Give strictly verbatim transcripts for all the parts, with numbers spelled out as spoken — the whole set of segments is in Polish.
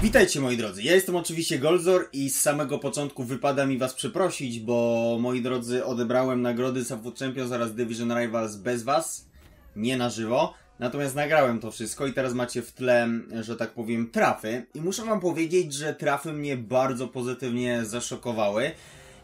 Witajcie moi drodzy, ja jestem oczywiście Goldzor i z samego początku wypada mi was przeprosić, bo moi drodzy odebrałem nagrody za Food Champions oraz Division Rivals bez was, nie na żywo. Natomiast nagrałem to wszystko i teraz macie w tle, że tak powiem, trafy. I muszę wam powiedzieć, że trafy mnie bardzo pozytywnie zaszokowały,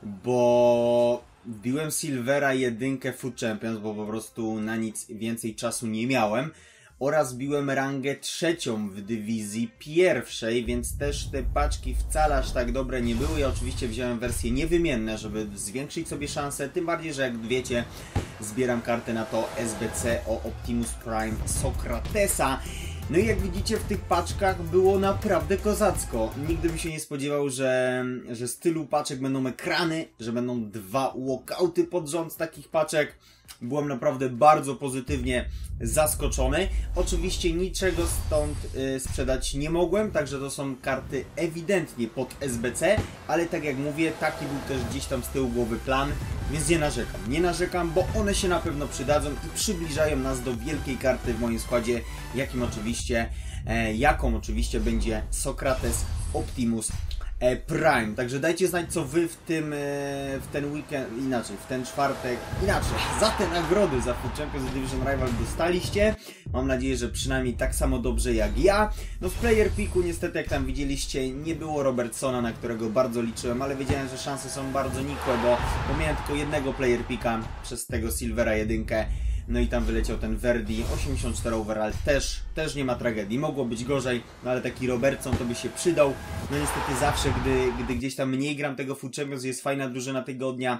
bo wbiłem Silvera jedynkę Food Champions, bo po prostu na nic więcej czasu nie miałem. Oraz biłem rangę trzecią w dywizji pierwszej, więc też te paczki wcale aż tak dobre nie były. Ja oczywiście wziąłem wersje niewymienne, żeby zwiększyć sobie szanse, tym bardziej, że jak wiecie, zbieram kartę na to S B C o Optimus Prime Sokratesa. No i jak widzicie, w tych paczkach było naprawdę kozacko. Nigdy bym się nie spodziewał, że, że z tylu paczek będą ekrany, że będą dwa walkouty pod rząd z takich paczek. Byłem naprawdę bardzo pozytywnie zaskoczony. Oczywiście niczego stąd y, sprzedać nie mogłem, także to są karty ewidentnie pod S B C, ale tak jak mówię, taki był też gdzieś tam z tyłu głowy plan, więc nie narzekam. Nie narzekam, bo one się na pewno przydadzą i przybliżają nas do wielkiej karty w moim składzie, jakim oczywiście, e, jaką oczywiście będzie Sokrates Optimus Prime. Także dajcie znać, co wy w tym, w ten weekend, inaczej, w ten czwartek, inaczej, za te nagrody za Food Champions Division Rivals dostaliście. Mam nadzieję, że przynajmniej tak samo dobrze jak ja. No w player picku niestety, jak tam widzieliście, nie było Robertsona, na którego bardzo liczyłem, ale wiedziałem, że szanse są bardzo nikłe, bo, bo miałem tylko jednego player picka przez tego Silvera jedynkę. No i tam wyleciał ten Verdi, osiemdziesiąt cztery overall, też, też nie ma tragedii. Mogło być gorzej, no ale taki Robertson to by się przydał. No niestety zawsze, gdy, gdy gdzieś tam mniej gram tego Food Champions, jest fajna drużyna tygodnia.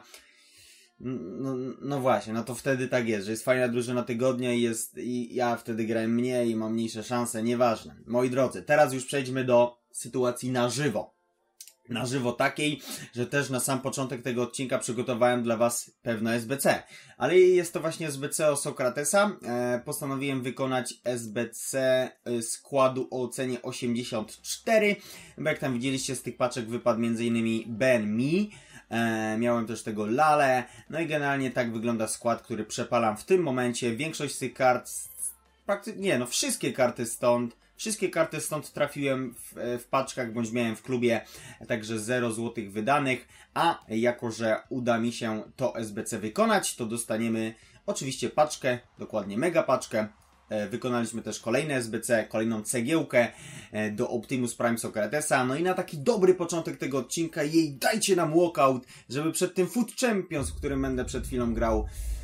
No, no właśnie, no to wtedy tak jest, że jest fajna drużyna tygodnia i, jest, i ja wtedy grałem mniej i mam mniejsze szanse, nieważne. Moi drodzy, teraz już przejdźmy do sytuacji na żywo. Na żywo takiej, że też na sam początek tego odcinka przygotowałem dla was pewne S B C. Ale jest to właśnie S B C o Sokratesa. E, postanowiłem wykonać S B C składu o ocenie osiemdziesiąt cztery. Bo jak tam widzieliście, z tych paczek wypadł między innymi Ben Mi. E, miałem też tego Lale. No i generalnie tak wygląda skład, który przepalam w tym momencie. Większość z tych kart, praktycznie, nie no, wszystkie karty stąd, Wszystkie karty stąd trafiłem w, w paczkach, bądź miałem w klubie, także zero złotych wydanych, a jako, że uda mi się to S B C wykonać, to dostaniemy oczywiście paczkę, dokładnie mega paczkę. Wykonaliśmy też kolejne S B C, kolejną cegiełkę do Optimus Prime Sokratesa. No i na taki dobry początek tego odcinka jej dajcie nam walkout, żeby przed tym Food Champions, w którym będę przed chwilą grał,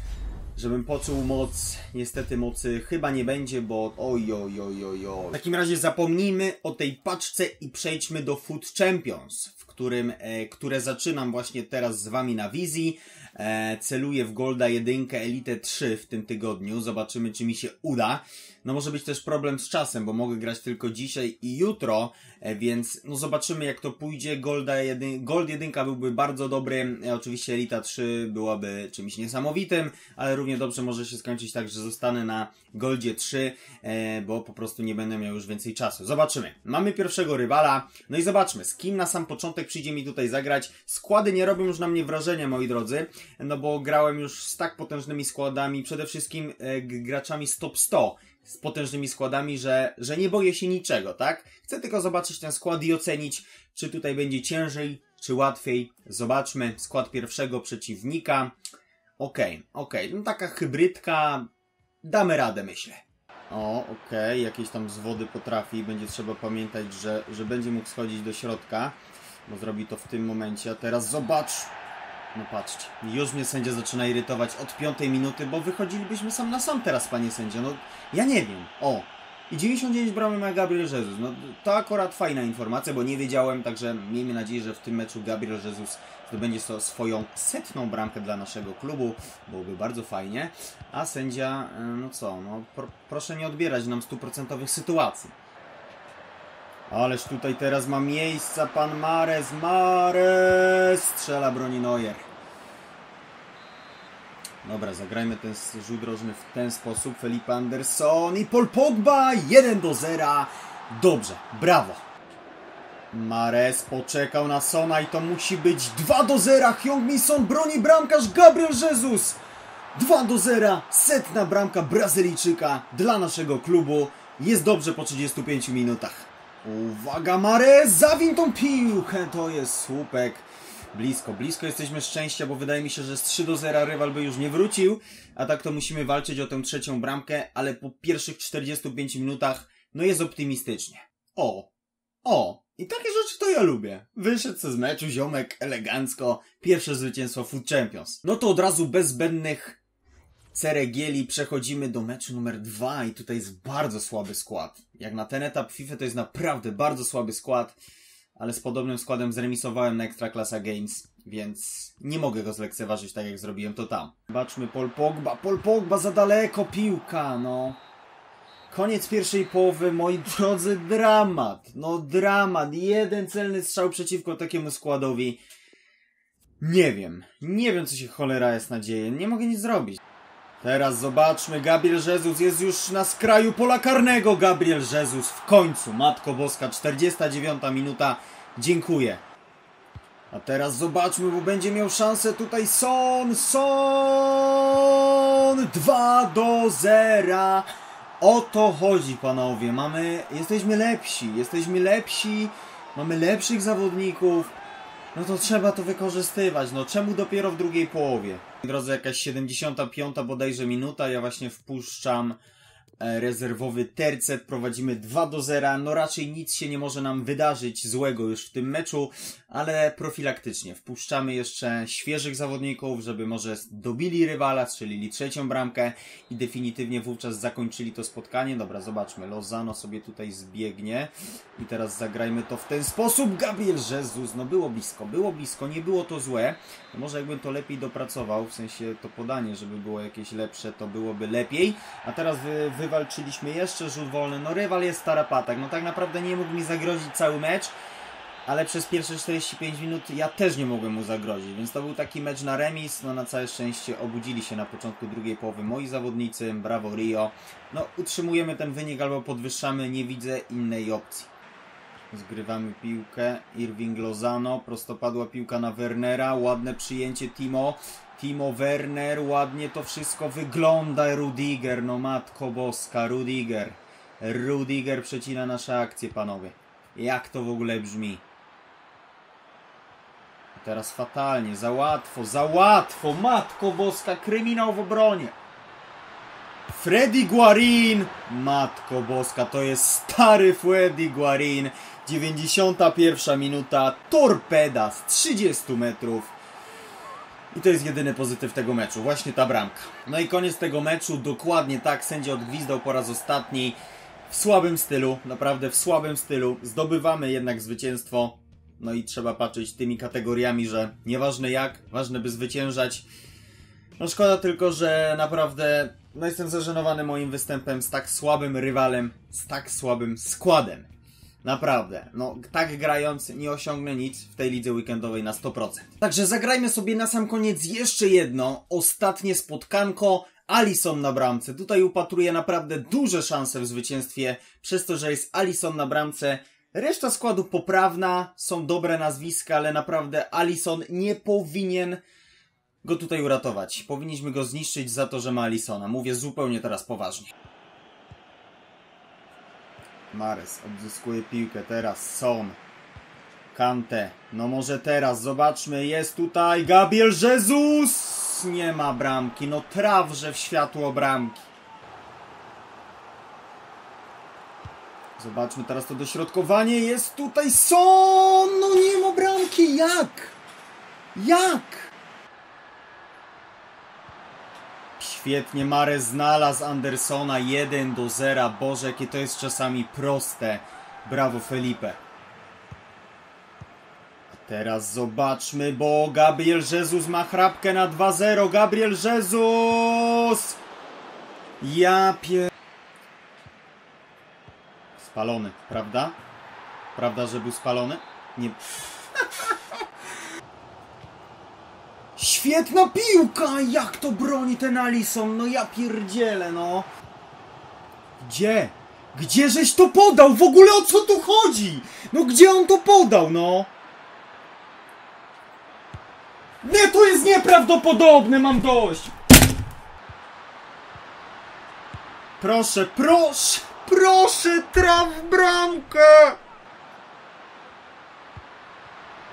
żebym poczuł moc. Niestety mocy chyba nie będzie, bo oj, oj, oj, oj, oj. W takim razie zapomnijmy o tej paczce i przejdźmy do Food Champions, w którym, e, które zaczynam właśnie teraz z wami na wizji. E, celuję w Golda jedynkę, Elite trzy w tym tygodniu. Zobaczymy, czy mi się uda. No może być też problem z czasem, bo mogę grać tylko dzisiaj i jutro, e, więc no zobaczymy, jak to pójdzie. Golda jedyn... Gold jedynka byłby bardzo dobry, e, oczywiście Elita trzy byłaby czymś niesamowitym, ale równie dobrze może się skończyć tak, że zostanę na Goldzie trzy, e, bo po prostu nie będę miał już więcej czasu. Zobaczymy. Mamy pierwszego rywala, no i zobaczmy, z kim na sam początek przyjdzie mi tutaj zagrać. Składy nie robią już na mnie wrażenia, moi drodzy, no bo grałem już z tak potężnymi składami, przede wszystkim e, graczami z top sto, z potężnymi składami, że, że nie boję się niczego, tak? Chcę tylko zobaczyć ten skład i ocenić, czy tutaj będzie ciężej, czy łatwiej. Zobaczmy skład pierwszego przeciwnika. Okej, okay, okej, okay. No taka hybrydka, damy radę, myślę. O, okej, okay. Jakieś tam zwody potrafi, będzie trzeba pamiętać, że, że będzie mógł schodzić do środka, bo zrobi to w tym momencie, a teraz zobacz. No patrzcie, już mnie sędzia zaczyna irytować od piątej minuty, bo wychodzilibyśmy sam na sam teraz, panie sędzio. No, ja nie wiem. O, i dziewięćdziesiąt dziewięć bramek ma Gabriel Jesus. No, to akurat fajna informacja, bo nie wiedziałem, także miejmy nadzieję, że w tym meczu Gabriel Jesus zdobędzie to swoją setną bramkę dla naszego klubu. Byłoby bardzo fajnie. A sędzia, no co, no pro, proszę nie odbierać nam stuprocentowych sytuacji. Ależ tutaj teraz ma miejsca pan Mares, Mares strzela, broni Neuer. Dobra, zagrajmy ten rzut rożny w ten sposób. Felipe Anderson i Paul Pogba, jeden do zera. Dobrze, brawo. Mares poczekał na Sona i to musi być dwa do zera. Heung-min Son broni bramkarz Gabriel Jesus. dwa do zera, setna bramka Brazylijczyka dla naszego klubu. Jest dobrze po trzydziestu pięciu minutach. Uwaga, Mahrez, zawiń tą piłkę, to jest słupek. Blisko, blisko jesteśmy szczęścia, bo wydaje mi się, że z trzy do zera rywal by już nie wrócił, a tak to musimy walczyć o tę trzecią bramkę, ale po pierwszych czterdziestu pięciu minutach, no jest optymistycznie. O, o, i takie rzeczy to ja lubię. Wyszedł z meczu ziomek elegancko, pierwsze zwycięstwo Food Champions. No to od razu bez zbędnych ceregieli przechodzimy do meczu numer dwa i tutaj jest bardzo słaby skład. Jak na ten etap FIFA to jest naprawdę bardzo słaby skład, ale z podobnym składem zremisowałem na Ekstraklasa Games, więc nie mogę go zlekceważyć tak jak zrobiłem to tam. Zobaczmy, Paul Pogba, Paul Pogba za daleko, piłka, no. Koniec pierwszej połowy, moi drodzy, dramat, no dramat, jeden celny strzał przeciwko takiemu składowi. Nie wiem, nie wiem co się cholera jest nadzieje, nie mogę nic zrobić. Teraz zobaczmy, Gabriel Jesus jest już na skraju pola karnego. Gabriel Jesus w końcu, Matko Boska, czterdziesta dziewiąta minuta, dziękuję. A teraz zobaczmy, bo będzie miał szansę tutaj Son, Son, dwa do zera. O to chodzi, panowie, mamy, jesteśmy lepsi, jesteśmy lepsi, mamy lepszych zawodników. No to trzeba to wykorzystywać, no czemu dopiero w drugiej połowie? Moi drodzy, jakaś siedemdziesiąta piąta bodajże minuta, ja właśnie wpuszczam e, rezerwowy tercet, prowadzimy dwa do zera, no raczej nic się nie może nam wydarzyć złego już w tym meczu, ale profilaktycznie wpuszczamy jeszcze świeżych zawodników, żeby może dobili rywala, strzelili trzecią bramkę i definitywnie wówczas zakończyli to spotkanie. Dobra, zobaczmy, Lozano sobie tutaj zbiegnie i teraz zagrajmy to w ten sposób. Gabriel Jesus, no było blisko, było blisko, nie było to złe. No może jakbym to lepiej dopracował, w sensie to podanie, żeby było jakieś lepsze, to byłoby lepiej. A teraz wy, wywalczyliśmy jeszcze rzut wolny, no rywal jest tarapatak, no tak naprawdę nie mógł mi zagrozić cały mecz, ale przez pierwsze czterdzieści pięć minut ja też nie mogłem mu zagrozić, więc to był taki mecz na remis. No na całe szczęście obudzili się na początku drugiej połowy moi zawodnicy, brawo Rio. No utrzymujemy ten wynik albo podwyższamy, nie widzę innej opcji. Zgrywamy piłkę, Irving Lozano, prostopadła piłka na Wernera, ładne przyjęcie Timo, Timo Werner, ładnie to wszystko wygląda, Rudiger, no Matko Boska, Rudiger, Rudiger przecina nasze akcje, panowie. Jak to w ogóle brzmi? Teraz fatalnie, za łatwo, za łatwo, Matko Boska, kryminał w obronie. Freddy Guarin, Matko Boska, to jest stary Freddy Guarin. dziewięćdziesiąta pierwsza minuta, torpeda z trzydziestu metrów. I to jest jedyny pozytyw tego meczu, właśnie ta bramka. No i koniec tego meczu, dokładnie tak, sędzia odgwizdał po raz ostatni. W słabym stylu, naprawdę w słabym stylu. Zdobywamy jednak zwycięstwo. No i trzeba patrzeć tymi kategoriami, że nieważne jak, ważne by zwyciężać. No szkoda tylko, że naprawdę no jestem zażenowany moim występem z tak słabym rywalem, z tak słabym składem. Naprawdę, no tak grając nie osiągnę nic w tej lidze weekendowej na sto procent. Także zagrajmy sobie na sam koniec jeszcze jedno, ostatnie spotkanko. Alisson na bramce. Tutaj upatruję naprawdę duże szanse w zwycięstwie przez to, że jest Alisson na bramce. Reszta składu poprawna, są dobre nazwiska, ale naprawdę Alisson nie powinien go tutaj uratować. Powinniśmy go zniszczyć za to, że ma Alissona. Mówię zupełnie teraz poważnie. Mahrez odzyskuje piłkę, teraz Son. Kante, no może teraz, zobaczmy, jest tutaj Gabriel Jesus! Nie ma bramki, no trawże w światło bramki. Zobaczmy teraz to dośrodkowanie, jest tutaj Son! No nie ma bramki, jak? Jak? Świetnie, Mahrez znalazł Andersona, jeden do zera, Boże, jakie to jest czasami proste. Brawo Felipe. Teraz zobaczmy, bo Gabriel Jesus ma chrapkę na dwa zero. Gabriel Jesus! Ja pier... Spalony, prawda? Prawda, że był spalony? Nie... Świetna piłka! Jak to broni ten Alisson? No ja pierdzielę, no. Gdzie? Gdzie żeś to podał? W ogóle o co tu chodzi? No gdzie on to podał, no? Nie, to jest nieprawdopodobne, mam dość! Proszę, proszę, proszę, traf bramkę!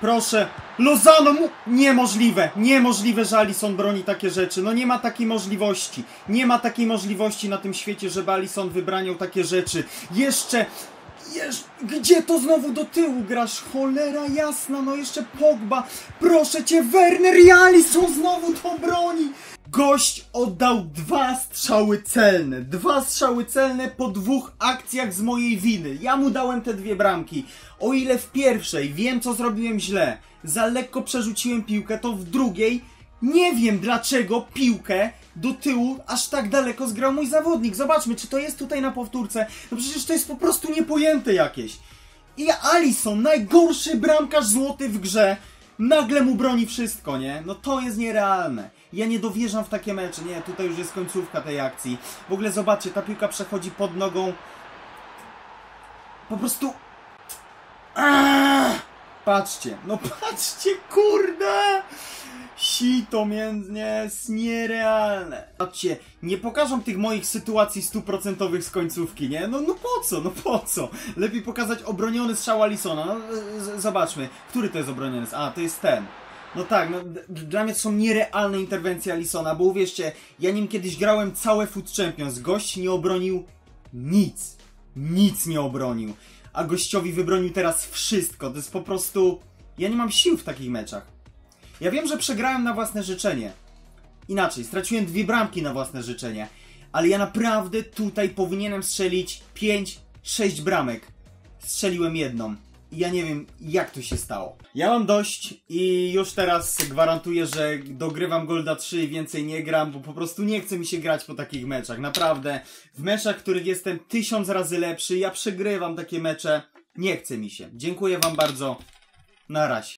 Proszę. Lozano mu... Niemożliwe. Niemożliwe, że Alisson broni takie rzeczy. No nie ma takiej możliwości. Nie ma takiej możliwości na tym świecie, żeby Alisson wybraniał takie rzeczy. Jeszcze... Jesz... Gdzie to znowu do tyłu grasz? Cholera jasna, no jeszcze Pogba. Proszę cię, Werner i Alisson znowu to broni. Gość oddał dwa strzały celne. Dwa strzały celne po dwóch akcjach z mojej winy. Ja mu dałem te dwie bramki. O ile w pierwszej wiem, co zrobiłem źle, za lekko przerzuciłem piłkę, to w drugiej nie wiem dlaczego piłkę do tyłu aż tak daleko zgrał mój zawodnik. Zobaczmy, czy to jest tutaj na powtórce. No przecież to jest po prostu niepojęte jakieś. I Alisson, najgorszy bramkarz złoty w grze, nagle mu broni wszystko, nie? No to jest nierealne. Ja nie dowierzam w takie mecze. Nie, tutaj już jest końcówka tej akcji. W ogóle zobaczcie, ta piłka przechodzi pod nogą. Po prostu... Aaaa! Patrzcie, no patrzcie, kurde! Sito między... Nie, jest nierealne. Patrzcie, nie pokażą tych moich sytuacji stuprocentowych z końcówki, nie? No, no po co, no po co? Lepiej pokazać obroniony strzał Alissona. No, zobaczmy, który to jest obroniony? A, to jest ten. No tak, no, dla mnie to są nierealne interwencje Alissona, bo uwierzcie, ja nim kiedyś grałem całe Foot Champions, gość nie obronił nic. Nic nie obronił. A gościowi wybronił teraz wszystko. To jest po prostu... Ja nie mam sił w takich meczach. Ja wiem, że przegrałem na własne życzenie. Inaczej, straciłem dwie bramki na własne życzenie. Ale ja naprawdę tutaj powinienem strzelić pięć sześć bramek. Strzeliłem jedną. I ja nie wiem, jak to się stało. Ja mam dość i już teraz gwarantuję, że dogrywam Golda trzy i więcej nie gram, bo po prostu nie chce mi się grać po takich meczach. Naprawdę, w meczach, w których jestem tysiąc razy lepszy, ja przegrywam takie mecze. Nie chce mi się. Dziękuję wam bardzo. Na razie.